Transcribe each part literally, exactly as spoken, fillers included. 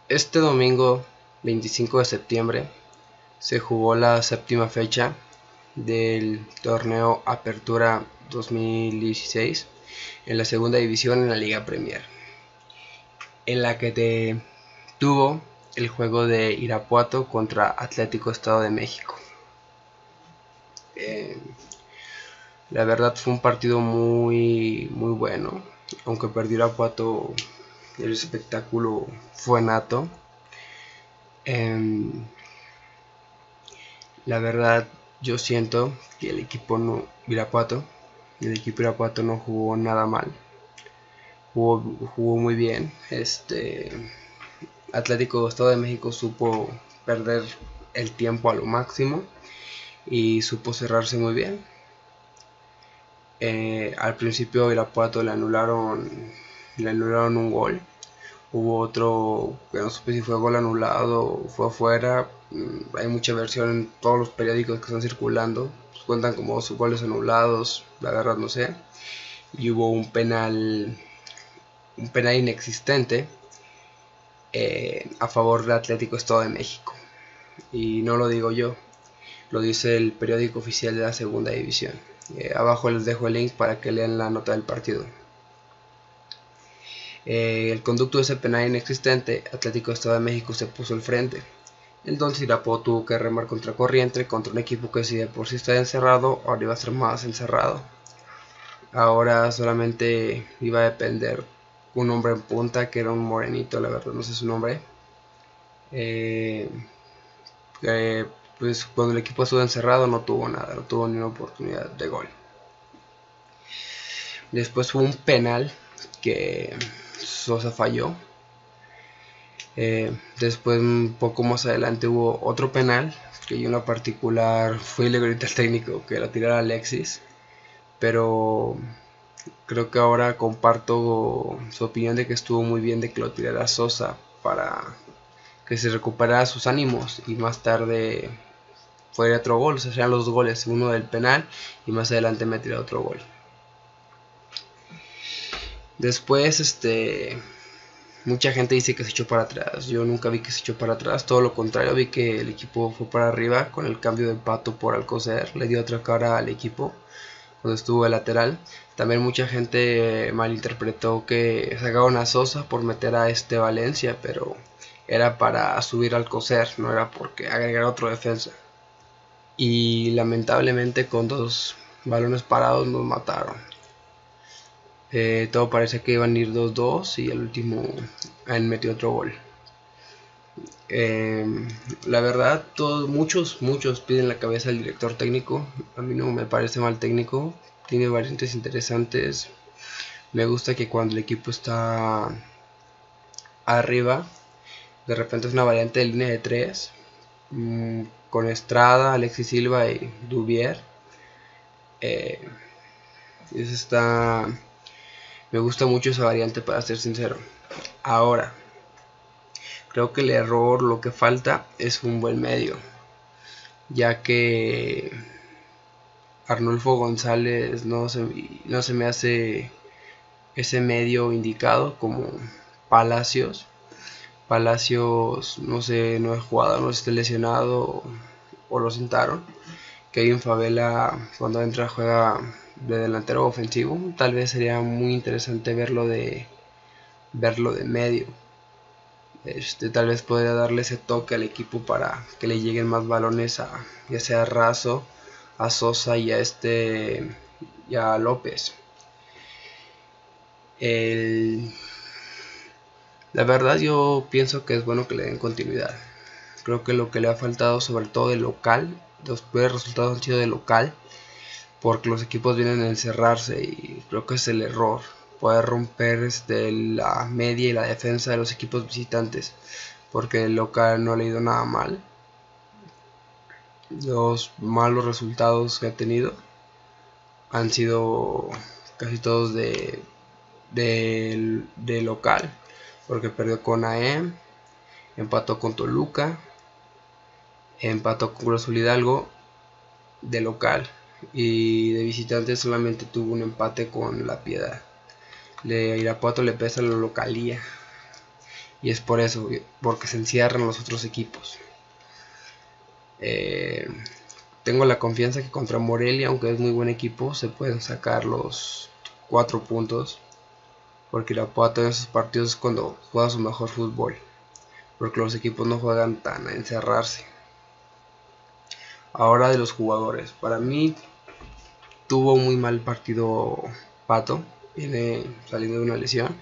Este domingo veinticinco de septiembre se jugó la séptima fecha del torneo Apertura dos mil dieciséis en la segunda división en la Liga Premier, en la que te tuvo el juego de Irapuato contra Atlético Estado de México. Eh, la verdad fue un partido muy, muy bueno, aunque perdió Irapuato, el espectáculo fue nato. Eh, La verdad, yo siento que el equipo no, Irapuato, el equipo Irapuato no jugó nada mal, jugó, jugó muy bien. Este Atlético Estado de México supo perder el tiempo a lo máximo y supo cerrarse muy bien. Eh, al principio Irapuato le anularon, le anularon un gol. Hubo otro que no supe si fue gol anulado o fue afuera. Hay mucha versión en todos los periódicos que están circulando. Pues cuentan como sus goles anulados, la verdad no sé. Y hubo un penal, un penal inexistente eh, a favor del Atlético Estado de México. Y no lo digo yo, lo dice el periódico oficial de la segunda división. Eh, abajo les dejo el link para que lean la nota del partido. Eh, el conducto de ese penal inexistente, Atlético Estado de México se puso al frente. Entonces Irapuato tuvo que remar contra corriente contra un equipo que si de por sí está encerrado, ahora iba a ser más encerrado. Ahora solamente iba a depender un hombre en punta que era un morenito, la verdad no sé su nombre. Eh, eh, pues cuando el equipo estuvo encerrado no tuvo nada, no tuvo ni una oportunidad de gol. Después hubo un penal que Sosa falló. Eh, después un poco más adelante hubo otro penal que yo en lo particular fui y le grité al técnico que lo tirara Alexis, pero creo que ahora comparto su opinión de que estuvo muy bien de que lo tirara Sosa para que se recuperara sus ánimos y más tarde fuera otro gol, o sea, serían los dos goles, uno del penal y más adelante me tiró otro gol. Después, este, mucha gente dice que se echó para atrás. Yo nunca vi que se echó para atrás. Todo lo contrario, vi que el equipo fue para arriba con el cambio de Pato por Alcocer. Le dio otra cara al equipo cuando estuvo de lateral. También mucha gente malinterpretó que sacaron a Sosa por meter a este Valencia, pero era para subir al Alcocer, no era porque agregar otro defensa. Y lamentablemente con dos balones parados nos mataron. Eh, todo parece que iban a ir dos dos y el último él metió otro gol. Eh, la verdad, todos, muchos, muchos piden la cabeza del director técnico. A mí no me parece mal técnico. Tiene variantes interesantes. Me gusta que cuando el equipo está arriba, de repente es una variante de línea de tres. Mmm, con Estrada, Alexis Silva y Dubier. Eh, eso está... Me gusta mucho esa variante, para ser sincero. Ahora, creo que el error, lo que falta es un buen medio, ya que Arnulfo González no se, no se me hace ese medio indicado como Palacios. Palacios, no sé, no es jugado, no esté lesionado o, o lo sentaron. Kevin Favela cuando entra juega de delantero ofensivo. Tal vez sería muy interesante verlo de verlo de medio. Este, tal vez podría darle ese toque al equipo para que le lleguen más balones a ya sea a Razo, a Sosa y a este y a López. El, la verdad yo pienso que es bueno que le den continuidad. Creo que lo que le ha faltado sobre todo de local, los peores resultados han sido de local, porque los equipos vienen a encerrarse y creo que es el error. Poder romper este, la media y la defensa de los equipos visitantes, porque el local no le ha ido nada mal. Los malos resultados que ha tenido han sido casi todos de, de, de local, porque perdió con A E M, empató con Toluca, empató con Cruz Azul Hidalgo de local y de visitante solamente tuvo un empate con La Piedad. De Irapuato le pesa la localía y es por eso, porque se encierran los otros equipos. Eh, tengo la confianza que contra Morelia, aunque es muy buen equipo, se pueden sacar los cuatro puntos, porque Irapuato en esos partidos es cuando juega su mejor fútbol, porque los equipos no juegan tan a encerrarse. Ahora de los jugadores, para mí tuvo un muy mal partido Pato, viene saliendo de una lesión,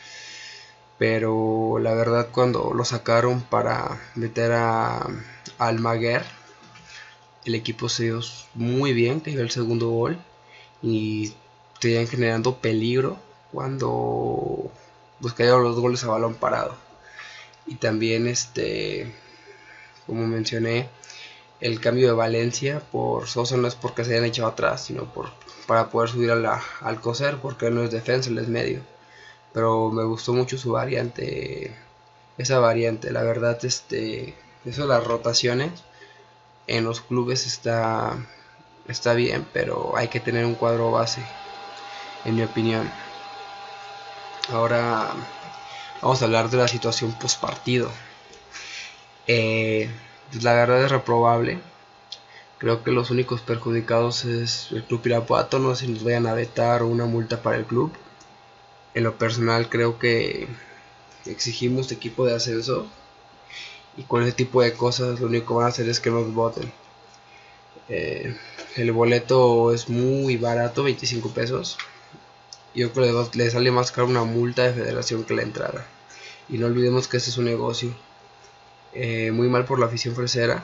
pero la verdad cuando lo sacaron para meter a, a Almaguer, el equipo se dio muy bien, que dio el segundo gol y seguían generando peligro cuando pues cayeron los goles a balón parado. Y también este, como mencioné, el cambio de Valencia por Sosa no es porque se hayan echado atrás, sino por para poder subir a la, al coser, porque él no es defensa, él es medio. Pero me gustó mucho su variante, esa variante, la verdad, este, eso de las rotaciones en los clubes está, está bien, pero hay que tener un cuadro base, en mi opinión. Ahora vamos a hablar de la situación post partido. Eh, la verdad es reprobable. Creo que los únicos perjudicados es el club Irapuato, no sé si nos vayan a vetar o una multa para el club. En lo personal creo que exigimos equipo de ascenso y con ese tipo de cosas lo único que van a hacer es que nos voten. Eh, el boleto es muy barato, veinticinco pesos. Yo creo que le sale más caro una multa de federación que la entrada. Y no olvidemos que ese es un negocio. Eh, muy mal por la afición fresera.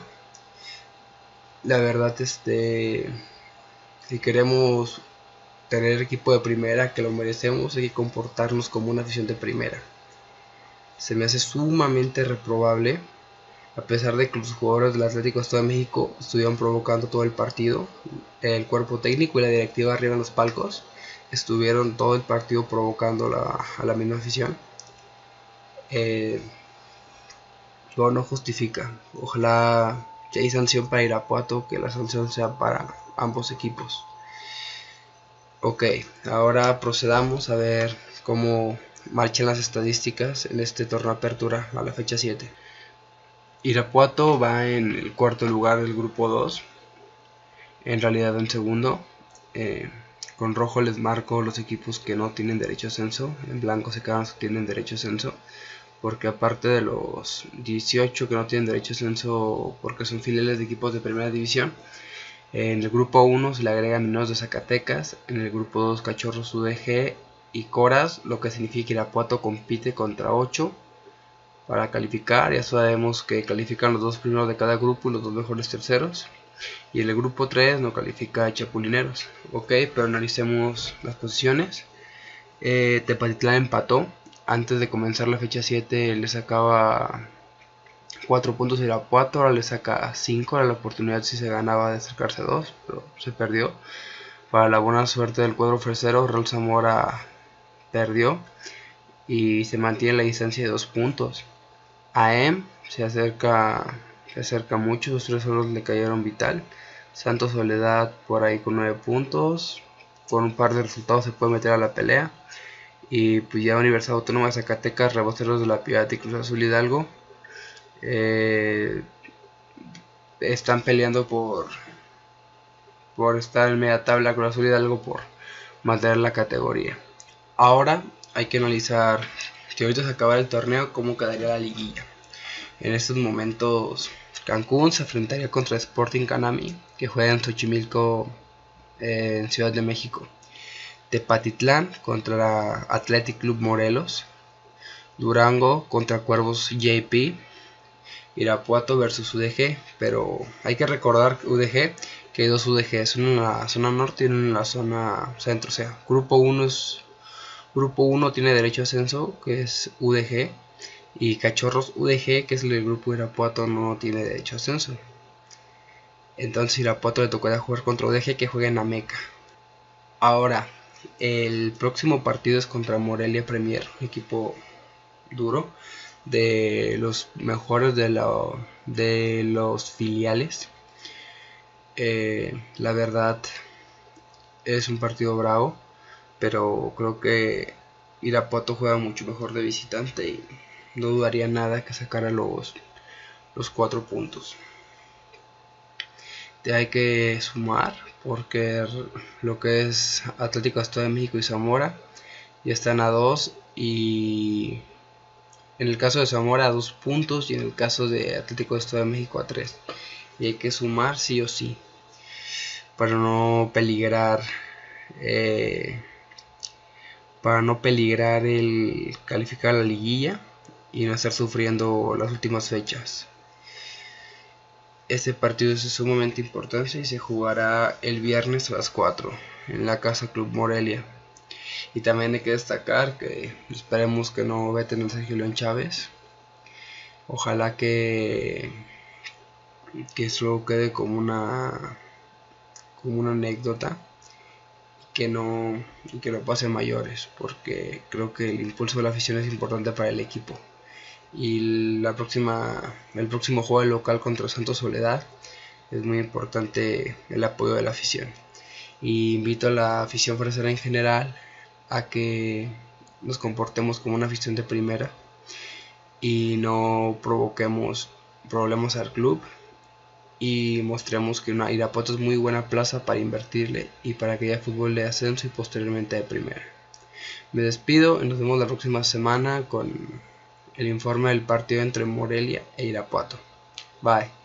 La verdad, este, si queremos tener equipo de primera, que lo merecemos, hay que comportarnos como una afición de primera. Se me hace sumamente reprobable, a pesar de que los jugadores del Atlético Estado de México estuvieron provocando todo el partido, el cuerpo técnico y la directiva arriba en los palcos estuvieron todo el partido provocando la, a la misma afición. Eh, no, no justifica. Ojalá que hay sanción para Irapuato, que la sanción sea para ambos equipos. Ok, ahora procedamos a ver cómo marchan las estadísticas en este torneo apertura a la fecha siete. Irapuato va en el cuarto lugar del grupo dos, en realidad en segundo. Eh, con rojo les marco los equipos que no tienen derecho a ascenso, en blanco se quedan los que tienen derecho a ascenso, porque aparte de los dieciocho que no tienen derecho a ascenso porque son filiales de equipos de primera división, en el grupo uno se le agregan Mineros de Zacatecas, en el grupo dos Cachorros U D G y Coras, lo que significa que Irapuato compite contra ocho para calificar. Ya sabemos que califican los dos primeros de cada grupo y los dos mejores terceros. Y en el grupo tres no califica a Chapulineros. Ok, pero analicemos las posiciones. Eh, Tepatitlán empató. Antes de comenzar la fecha siete le sacaba cuatro puntos a Irapuato, ahora le saca cinco. Era la oportunidad si se ganaba de acercarse a dos, pero se perdió. Para la buena suerte del cuadro fresero, Real Zamora perdió y se mantiene la distancia de dos puntos. A E M se acerca, se acerca mucho, sus tres solos le cayeron vital. Santos Soledad por ahí con nueve puntos, con un par de resultados se puede meter a la pelea. Y pues ya Universidad Autónoma de Zacatecas, Rebosteros de la Piedad y Cruz Azul Hidalgo eh, están peleando por por estar en media tabla. Cruz Azul Hidalgo por mantener la categoría. Ahora hay que analizar, si ahorita se acaba el torneo, cómo quedaría la liguilla. En estos momentos Cancún se enfrentaría contra Sporting Canami, que juega en Xochimilco, eh, en Ciudad de México. Tepatitlán contra Athletic Club Morelos. Durango contra Cuervos J P. Irapuato versus U D G, pero hay que recordar U D G, que hay dos U D Gs, uno en la zona norte y uno en la zona centro. O sea, grupo uno es grupo uno tiene derecho a ascenso, que es U D G, y Cachorros U D G, que es el grupo de Irapuato, no tiene derecho a ascenso. Entonces Irapuato le tocará jugar contra U D G, que juega en Ameca. Ahora, el próximo partido es contra Morelia Premier, equipo duro, de los mejores de, la, de los filiales. Eh, la verdad es un partido bravo, pero creo que Irapuato juega mucho mejor de visitante y no dudaría nada que sacara los, los cuatro puntos. Te hay que sumar porque lo que es Atlético Estado de México y Zamora ya están a dos, y en el caso de Zamora a dos puntos y en el caso de Atlético Estado de México a tres, y hay que sumar sí o sí para no peligrar eh, para no peligrar el calificar a la liguilla y no estar sufriendo las últimas fechas. Este partido es sumamente importante y se jugará el viernes a las cuatro en la Casa Club Morelia. Y también hay que destacar que esperemos que no veten a Sergio León Chávez. Ojalá que, que eso quede como una, como una anécdota, que no, y que no pase mayores, porque creo que el impulso de la afición es importante para el equipo. Y la próxima, el próximo juego local contra Santos Soledad es muy importante el apoyo de la afición. Y invito a la afición fresera en general a que nos comportemos como una afición de primera y no provoquemos problemas al club, y mostremos que una Irapuato es muy buena plaza para invertirle y para que haya fútbol de ascenso y posteriormente de primera. Me despido y nos vemos la próxima semana con el informe del partido entre Morelia e Irapuato. Bye.